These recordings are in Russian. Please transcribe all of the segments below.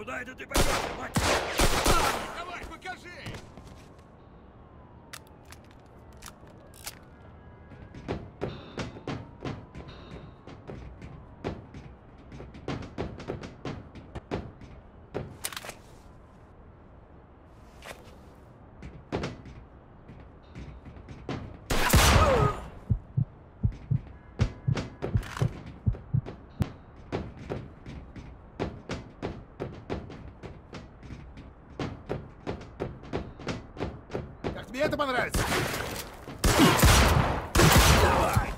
Куда это ты пойдешь, мать? Давай, покажи! Как тебе это понравится? Давай!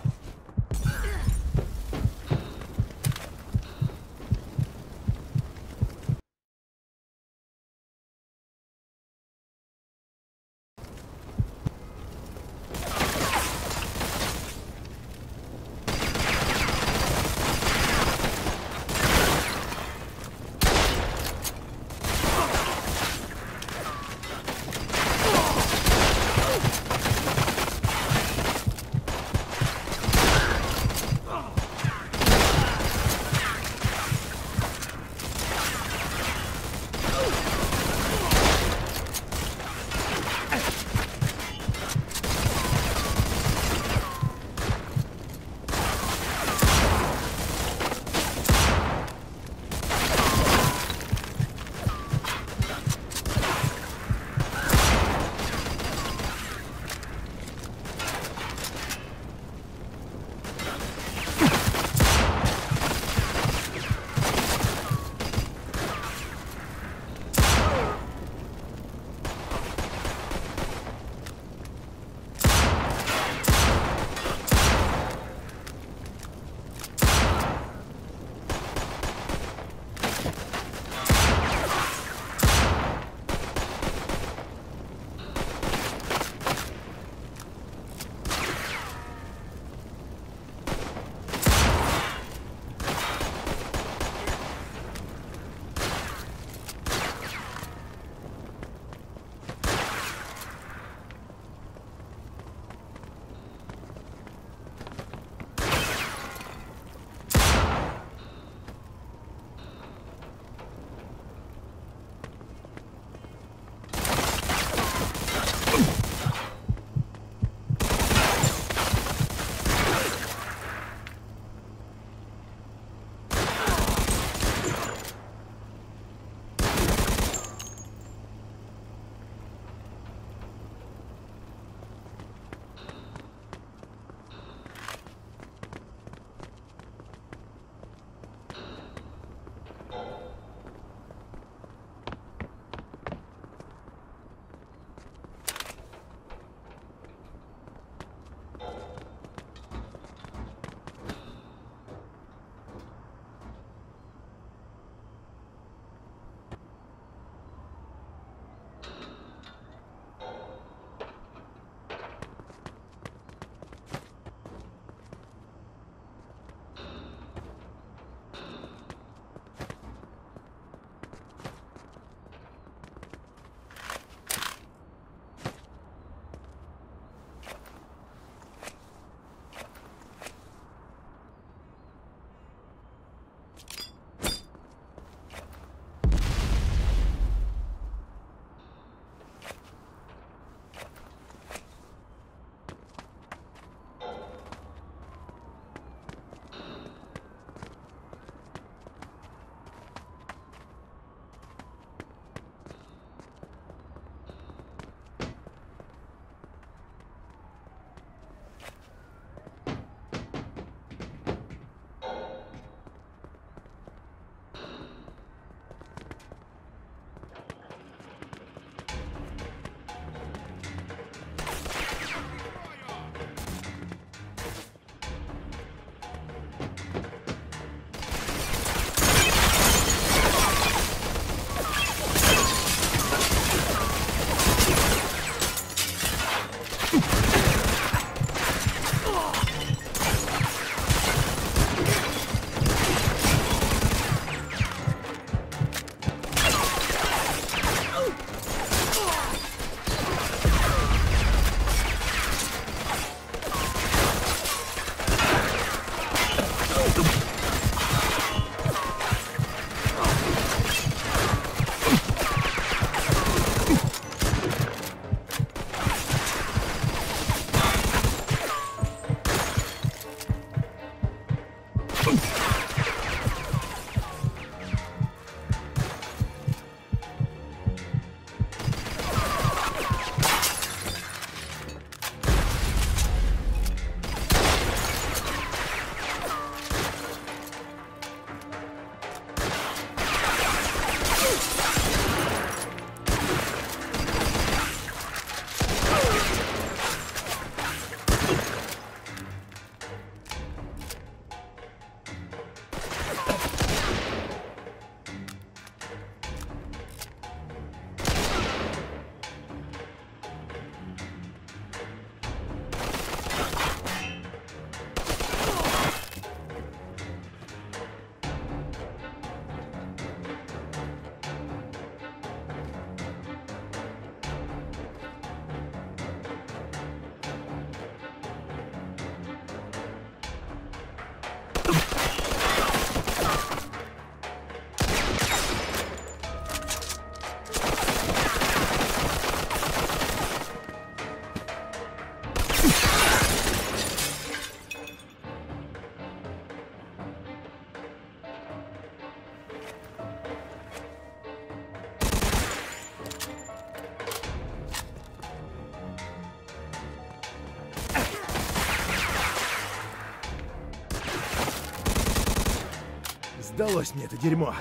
Сдалось мне это дерьмо.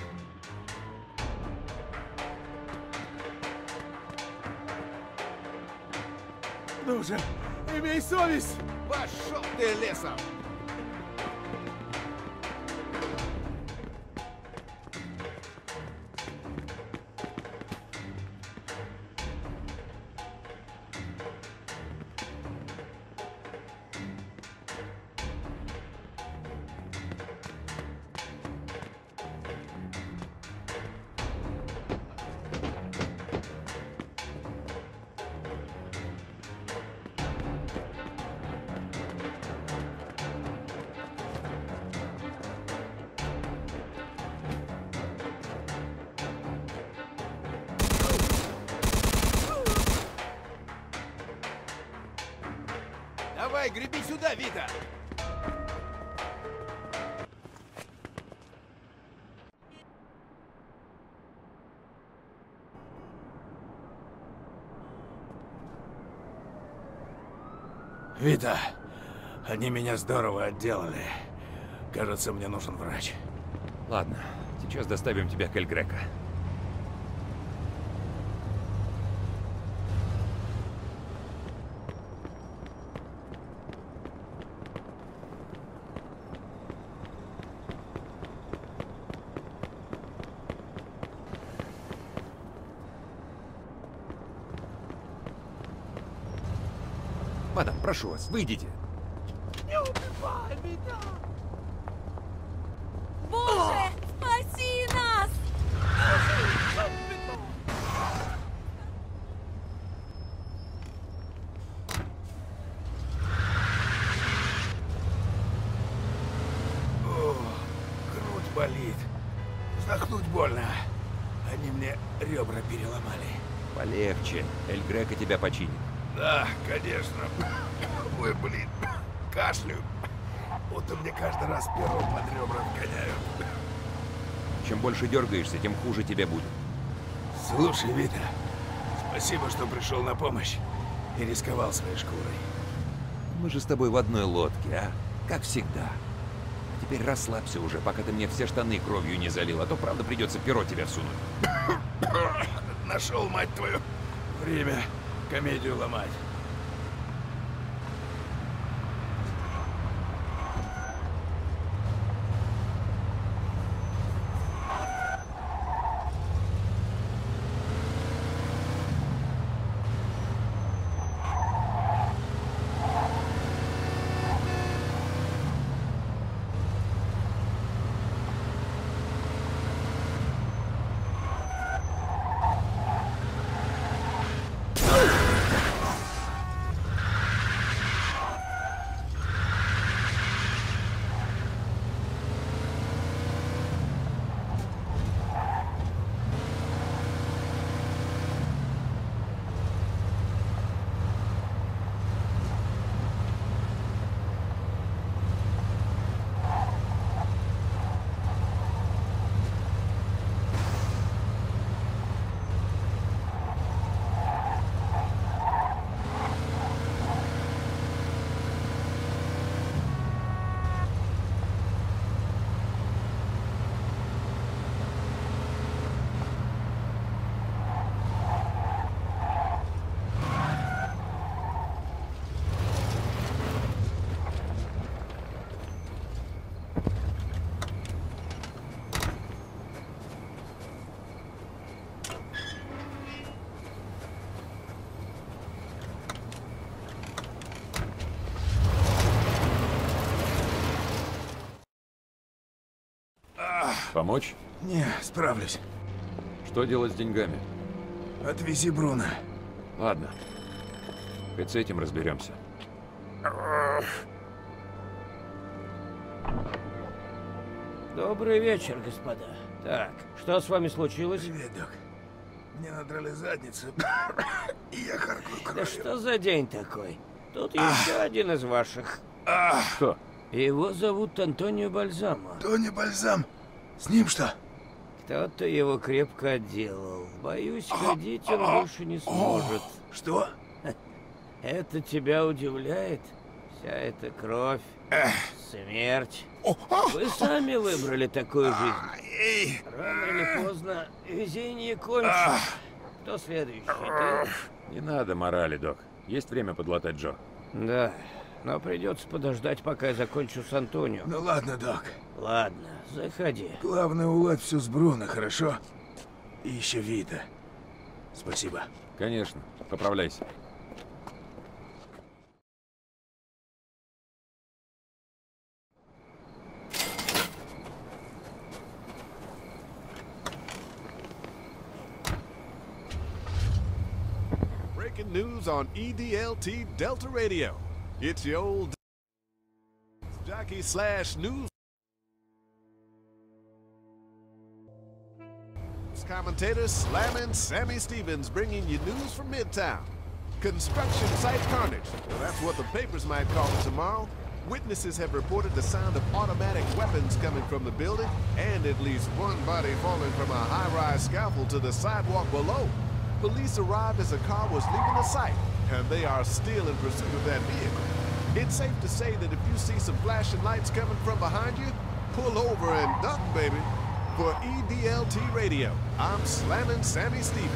Ну же, имей совесть! Пошел ты лесом! Давай, греби сюда, Вита! Вита, они меня здорово отделали. Кажется, мне нужен врач. Ладно, сейчас доставим тебя к Эль Греко. Мадам, прошу вас, выйдите. Не убивай меня! Боже, спаси нас! О, грудь болит. Вздохнуть больно. Они мне ребра переломали. Полегче. Эль Греко тебя починит. Да, конечно. Ой, блин. Кашляю. Будто мне каждый раз пером под ребра вгоняют. Чем больше дергаешься, тем хуже тебе будет. Слушай, Вита, спасибо, что пришел на помощь и рисковал своей шкурой. Мы же с тобой в одной лодке, а? Как всегда. А теперь расслабься уже, пока ты мне все штаны кровью не залил, а то правда придется перо тебя всунуть. Нашел, мать твою, время комедию ломать. Помочь? Не, справлюсь. Что делать с деньгами? Отвези Бруно. Ладно. Хоть с этим разберемся. Добрый вечер, господа. Так, что с вами случилось? Привет, док. Мне надрали задницу, и я харкаю Да кровью. что за день такой? Тут еще один из ваших. Кто? Его зовут Антонио Бальзамо. Тони Бальзам. С ним что? Кто-то его крепко отделал. Боюсь, ходить он больше не сможет. Что? Это тебя удивляет? Вся эта кровь. Смерть. Вы сами выбрали такую жизнь. Рано или поздно везение кончится. Кто следующий? Ты? Не надо морали, док. Есть время подлатать Джо. Да, но придется подождать, пока я закончу с Антонио. Ну ладно, док. Ладно, заходи. Главное, уладь все с Бруно, хорошо? И еще Вита. Спасибо. Конечно. Поправляйся. Breaking news on EDLT Delta Radio. It's your old jockey slash news commentator Slammin' Sammy Stevens bringing you news from Midtown. Construction site carnage. Well, that's what the papers might call it tomorrow. Witnesses have reported the sound of automatic weapons coming from the building and at least one body falling from a high-rise scaffold to the sidewalk below. Police arrived as a car was leaving the site, and they are still in pursuit of that vehicle. It's safe to say that if you see some flashing lights coming from behind you, pull over and duck, baby. For EDLT Radio, I'm Slammin' Sammy Stevens.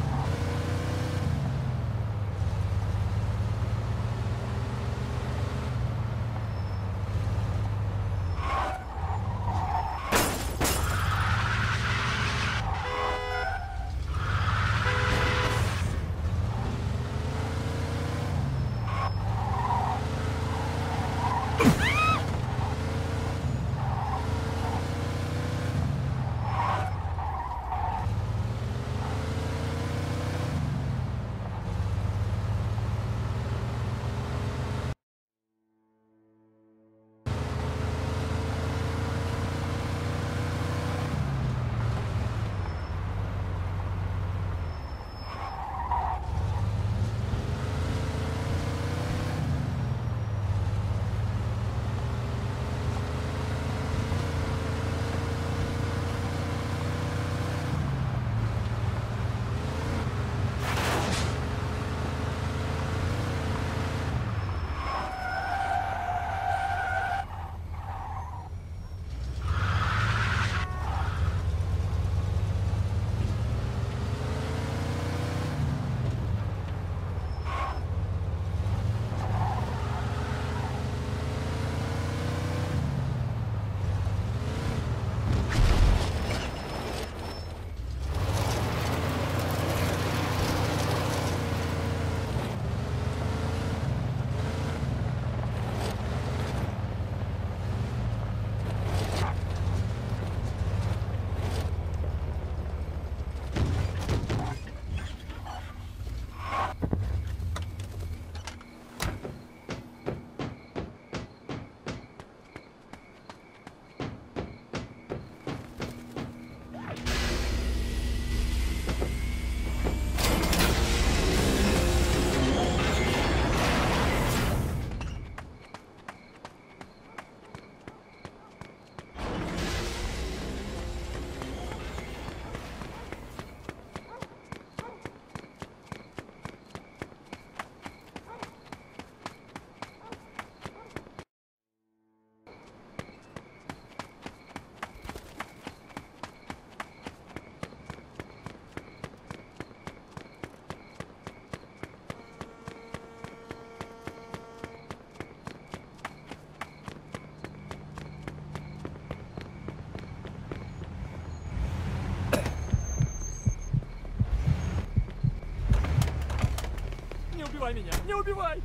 убивай меня! Не убивай!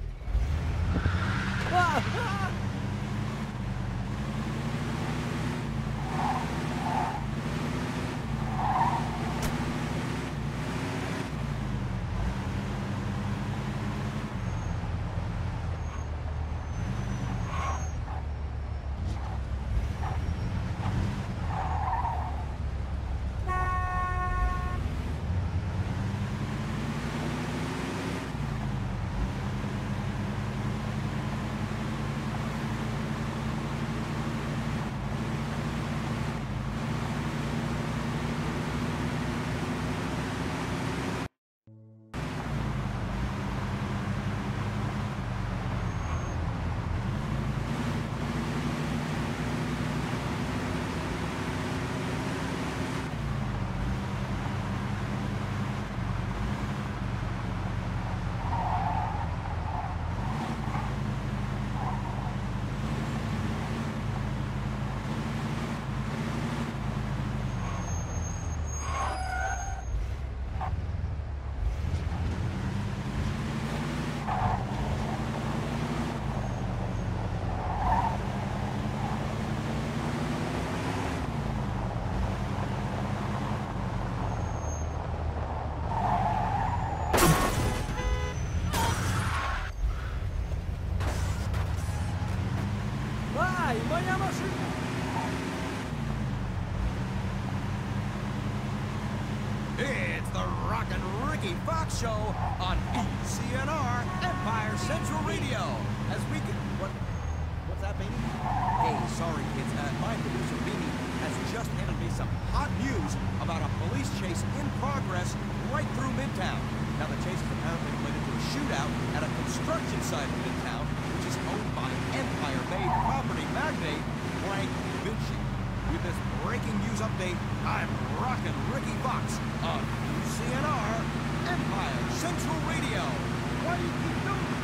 Fox Show on ECNR Empire Central Radio. As we can... What's that, Beanie? Hey, sorry, kids. My producer, Beanie, has just handed me some hot news about a police chase in progress right through Midtown. Now, the chase is apparently related to a shootout at a construction site in Midtown, which is owned by Empire-made property magnate Frank Vinci. With this breaking news update, I'm rockin' Ricky Fox on UCNR Empire Central Radio. Why do you keep doing this?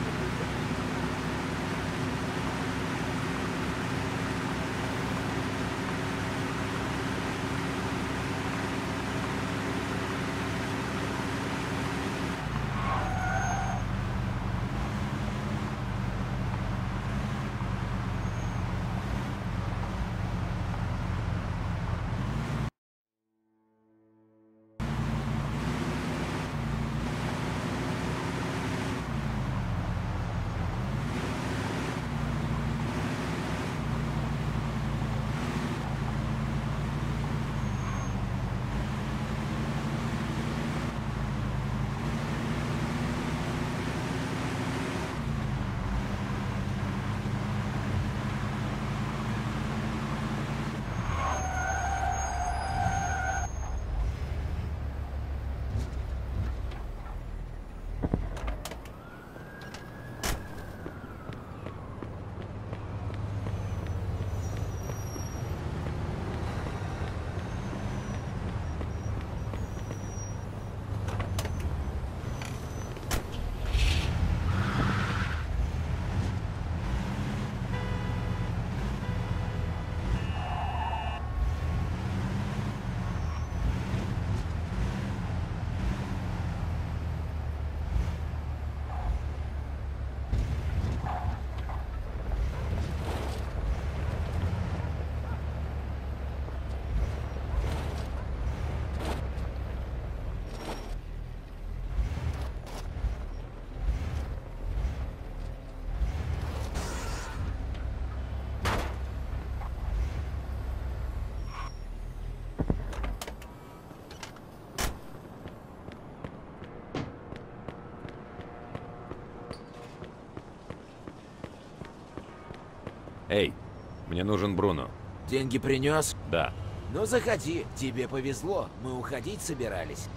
Эй, мне нужен Бруно. Деньги принес? Да. Ну, заходи. Тебе повезло. Мы уходить собирались.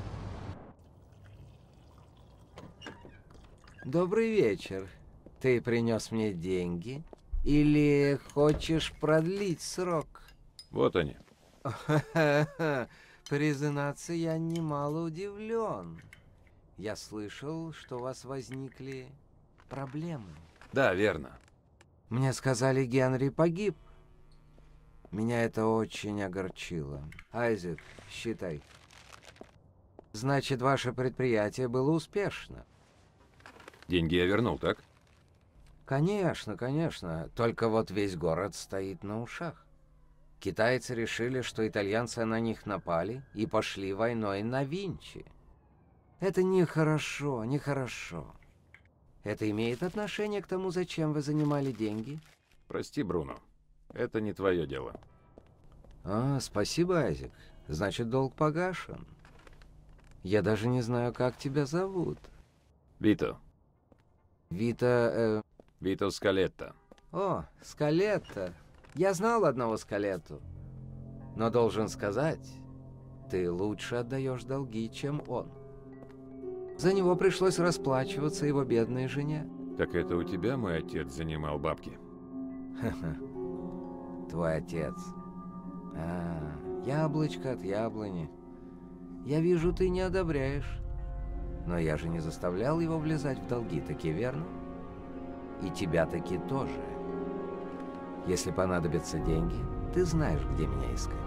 Добрый вечер. Ты принес мне деньги? Или хочешь продлить срок? Вот они. Признаться, я немало удивлен. Я слышал, что у вас возникли проблемы. Да, верно. Мне сказали, Генри погиб. Меня это очень огорчило. Айзек, считай. Значит, ваше предприятие было успешно. Деньги я вернул, так? Конечно, конечно. Только вот весь город стоит на ушах. Китайцы решили, что итальянцы на них напали и пошли войной на Винчи. Это нехорошо, нехорошо. Это имеет отношение к тому, зачем вы занимали деньги? Прости, Бруно. Это не твое дело. Спасибо, Айзек. Значит, долг погашен. Я даже не знаю, как тебя зовут. Вито. Вито, Вито Скалетто. О, Скалетто. Я знал одного Скалетту. Но должен сказать, ты лучше отдаешь долги, чем он. За него пришлось расплачиваться его бедной жене. Так это у тебя мой отец занимал бабки? Ха-ха. Твой отец. Яблочко от яблони. Я вижу, ты не одобряешь. Но я же не заставлял его влезать в долги, таки верно? И тебя таки тоже. Если понадобятся деньги, ты знаешь, где меня искать.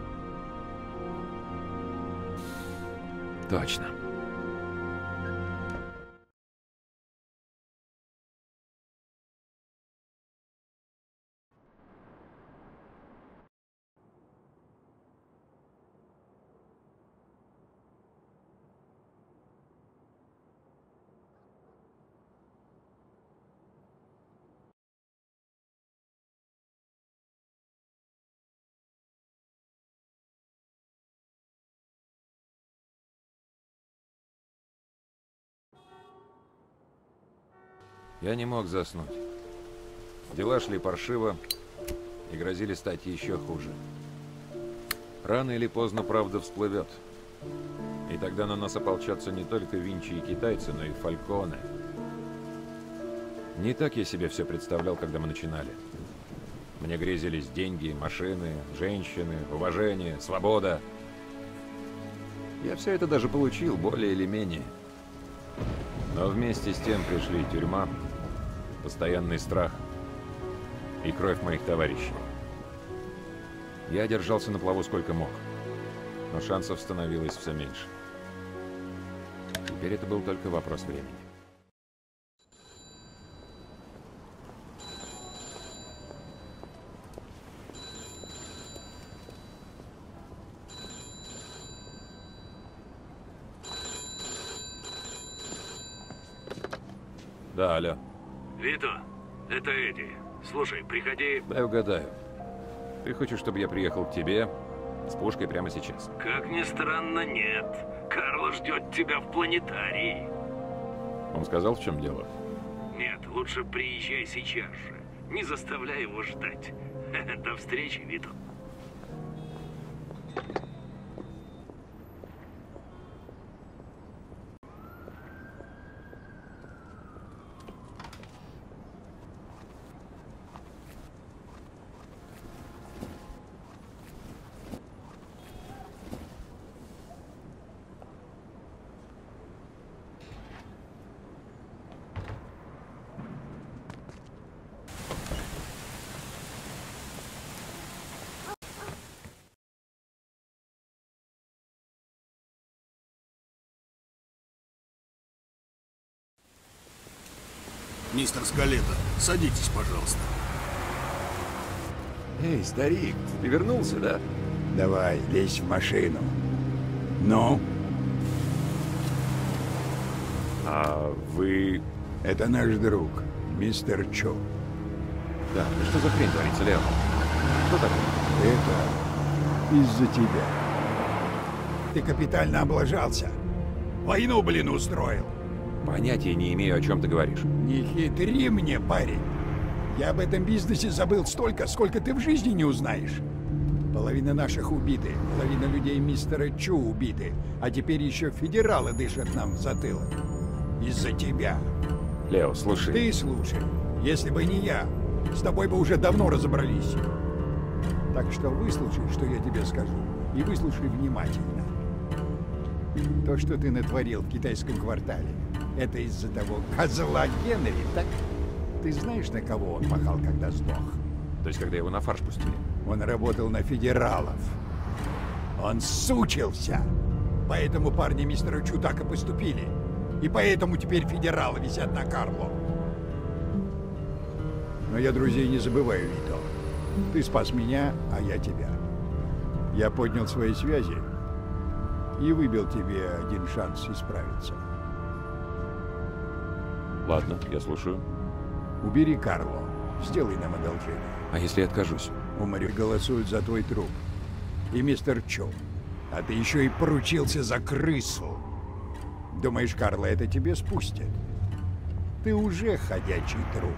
Точно. Я не мог заснуть. Дела шли паршиво и грозили стать еще хуже. Рано или поздно правда всплывет. И тогда на нас ополчатся не только Винчи и китайцы, но и Фальконе. Не так я себе все представлял, когда мы начинали. Мне грезились деньги, машины, женщины, уважение, свобода. Я все это даже получил, более или менее. Но вместе с тем пришли тюрьма, постоянный страх и кровь моих товарищей. Я держался на плаву сколько мог, но шансов становилось все меньше. Теперь это был только вопрос времени. Да, алло. Вито, это Эдди. Слушай, приходи... Дай угадаю. Ты хочешь, чтобы я приехал к тебе с пушкой прямо сейчас? Как ни странно, нет. Карло ждет тебя в планетарии. Он сказал, в чем дело? Нет, лучше приезжай сейчас же. Не заставляй его ждать. До встречи, Вито. Мистер Скалета, садитесь, пожалуйста. Эй, старик, ты вернулся, да? Давай, лезь в машину. Ну? А вы... Это наш друг, мистер Чо. Да, что за хрень творится, Лео? Что такое? Это из-за тебя. Ты капитально облажался. Войну, блин, устроил. Понятия не имею, о чем ты говоришь. Не хитри мне, парень. Я об этом бизнесе забыл столько, сколько ты в жизни не узнаешь. Половина наших убиты, половина людей мистера Чу убиты, а теперь еще федералы дышат нам в затылок. Из-за тебя. Лео, слушай. Ты слушай. Если бы не я, с тобой бы уже давно разобрались. Так что выслушай, что я тебе скажу, и выслушай внимательно. То, что ты натворил в китайском квартале, это из-за того козла Генри, так? Ты знаешь, на кого он махал, когда сдох? То есть, когда его на фарш пустили? Он работал на федералов. Он сучился. Поэтому парни мистера Чу так и поступили. И поэтому теперь федералы висят на Карло. Но я друзей не забываю, Вито. Ты спас меня, а я тебя. Я поднял свои связи и выбил тебе один шанс исправиться. Ладно, я слушаю. Убери Карло. Сделай нам одолжение. А если я откажусь? Умари голосуют за твой труп. И мистер Чо. А ты еще и поручился за крысу. Думаешь, Карло это тебе спустит? Ты уже ходячий труп.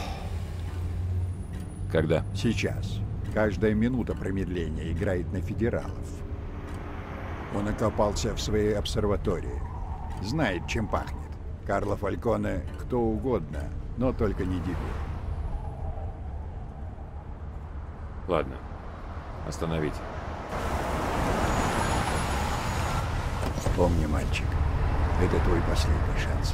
Когда? Сейчас. Каждая минута промедления играет на федералов. Он окопался в своей обсерватории. Знает, чем пахнет. Карло Фальконе кто угодно, но только не дебил. Ладно. Остановите. Помни, мальчик, это твой последний шанс.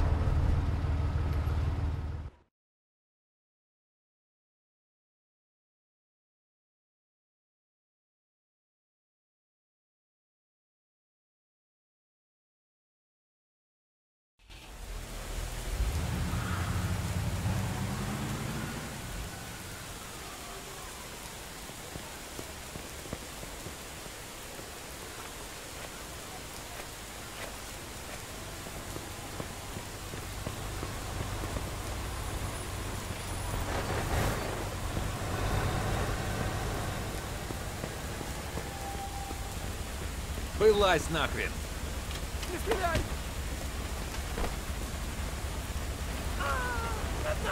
Вылазь нахрен! Не стреляй!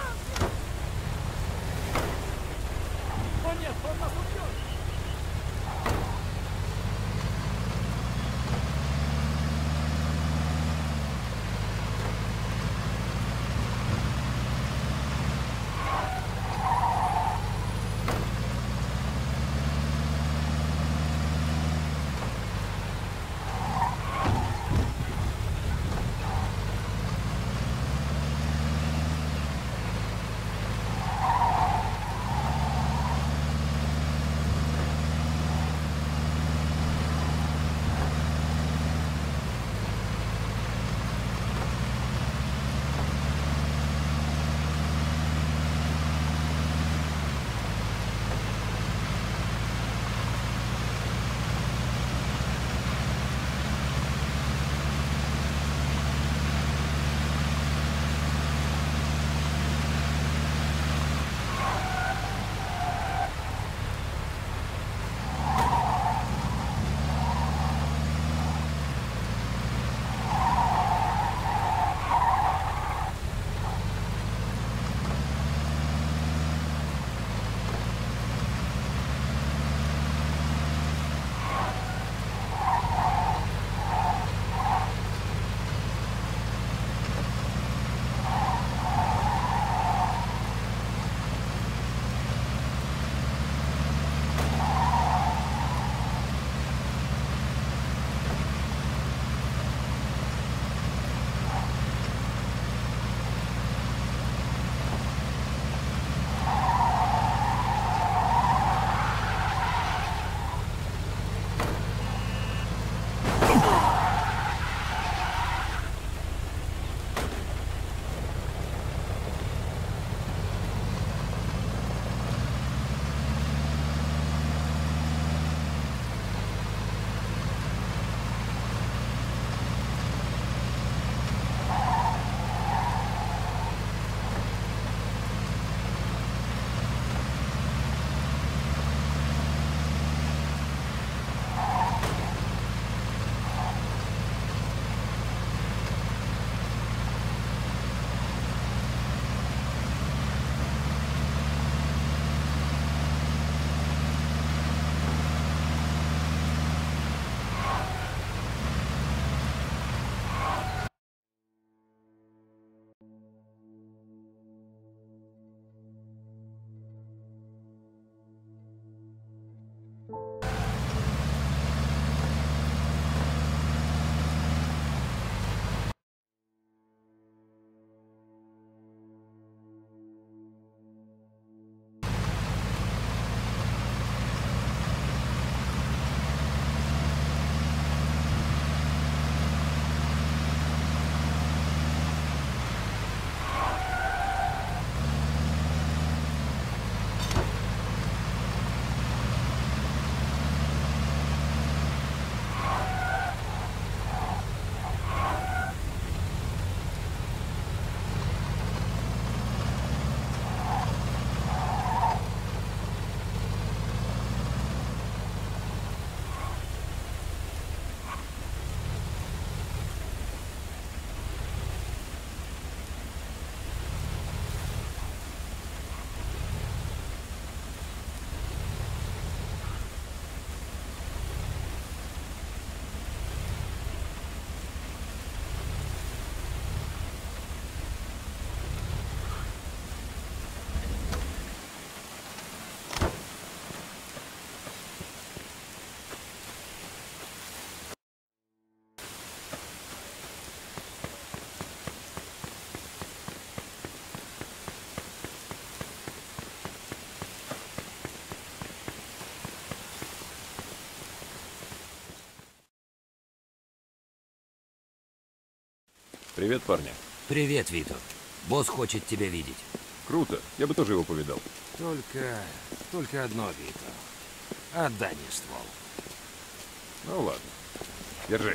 Привет, парни. Привет, Вито. Босс хочет тебя видеть. Круто. Я бы тоже его повидал. Только одно, Вито. Отдай мне ствол. Ну ладно. Держи.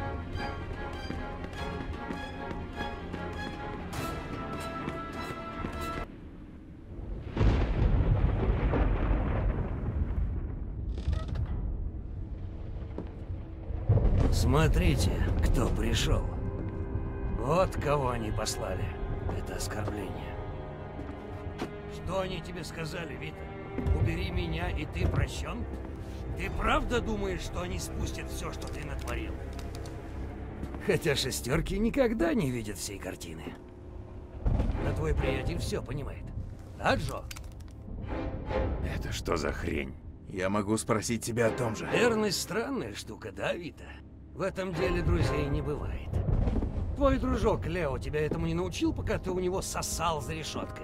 Смотрите, кто пришел. Вот кого они послали. Это оскорбление. Что они тебе сказали, Вита? Убери меня, и ты прощен? Ты правда думаешь, что они спустят все, что ты натворил? Хотя шестерки никогда не видят всей картины. Но твой приятель все понимает. Да, Джо? Это что за хрень? Я могу спросить тебя о том же. Верность странная штука, да, Вита? В этом деле друзей не бывает. Твой дружок Лео тебя этому не научил, пока ты у него сосал за решеткой?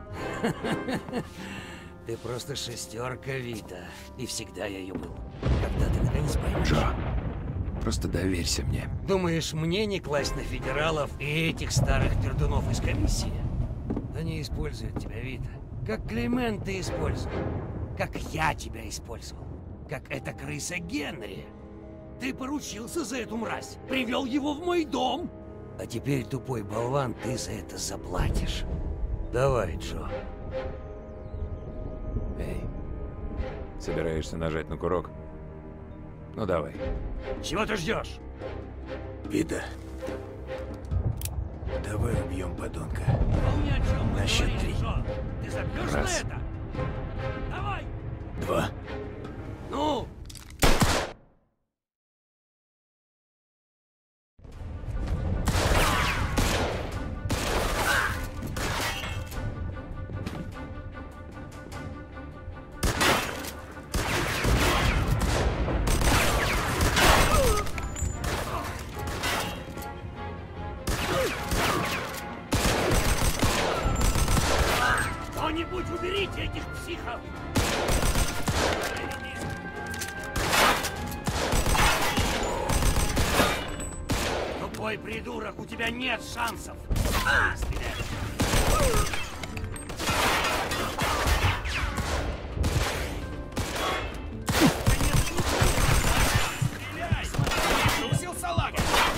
Ты просто шестерка, Вита. И всегда я ее был. Когда ты наконец поймешь? Джо, просто доверься мне. Думаешь, мне не класть на федералов и этих старых пердунов из комиссии? Они используют тебя, Вита. Как Климент ты использовал. Как я тебя использовал. Как эта крыса Генри. Ты поручился за эту мразь. Привел его в мой дом. А теперь, тупой болван, ты за это заплатишь. Давай, Джо. Эй, собираешься нажать на курок? Ну давай. Чего ты ждешь? Вита, давай убьем подонка. Помни, о чем мы На счет говорили, 3. Джо. Ты забьешь на Раз. это? Давай! 2. Ну! Кто-нибудь уберите этих психов! Тупой придурок, у тебя нет шансов! Стреляй! Трусил салага!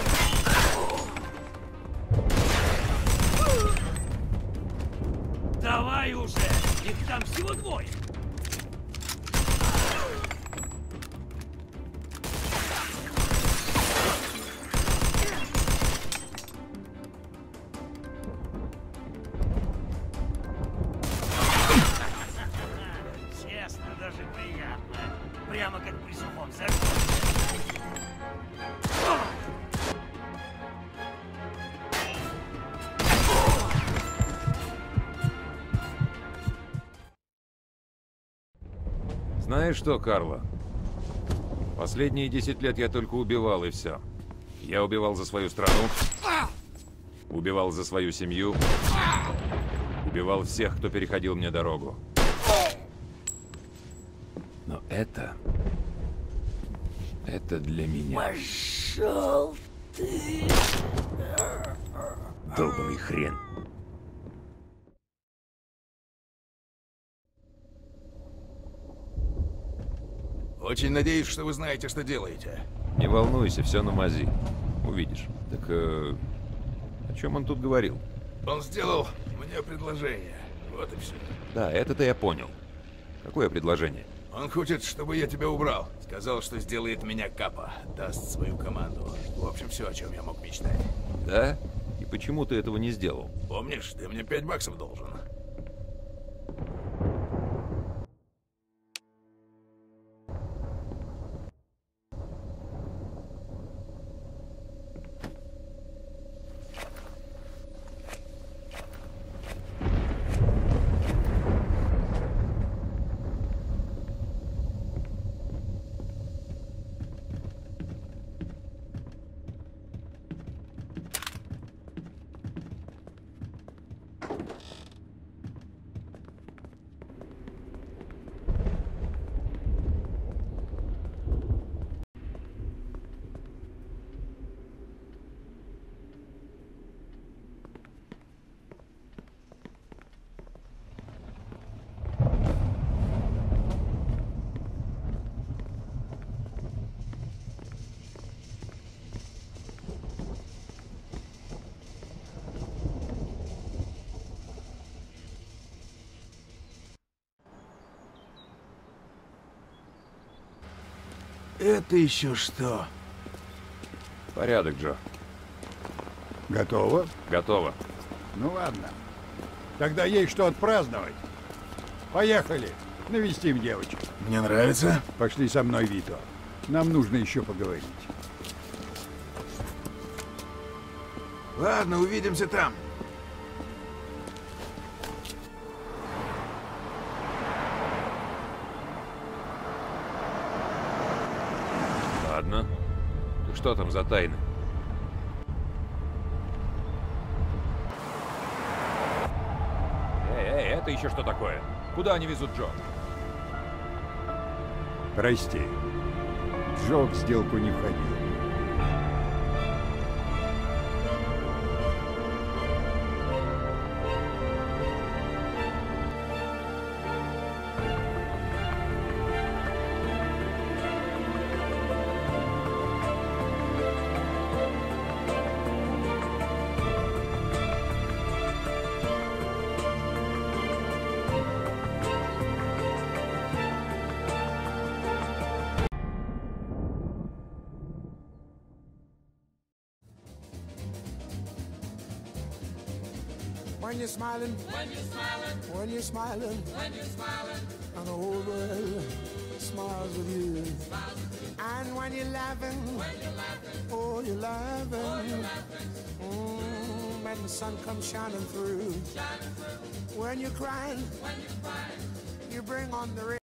Давай уже! Их там всего двое! Честно, даже приятно. Прямо как при сухом загоне. Знаешь что, Карло? Последние 10 лет я только убивал, и все. Я убивал за свою страну, убивал за свою семью, убивал всех, кто переходил мне дорогу. Но это для меня. Пошел ты! Долбаный хрен. Очень надеюсь, что вы знаете, что делаете. Не волнуйся, все на мази. Увидишь. Так, о чем он тут говорил? Он сделал мне предложение. Вот и все. Да, это-то я понял. Какое предложение? Он хочет, чтобы я тебя убрал. Сказал, что сделает меня капа. Даст свою команду. В общем, все, о чем я мог мечтать. Да? И почему ты этого не сделал? Помнишь, ты мне $5 должен. Это еще что? Порядок, Джо. Готово? Готово. Ну ладно. Тогда есть что отпраздновать. Поехали. Навестим девочек. Мне нравится. Пошли со мной, Вито. Нам нужно еще поговорить. Ладно, увидимся там. Ладно. Ты что там за тайны? Эй, это еще что такое? Куда они везут Джо? Прости. Джо в сделку не входил. When you're smiling, when you're smiling, and the whole world smiles with you. And when you're laughing, oh, you're laughing. When the sun comes shining through. When you're crying, you bring on the rain.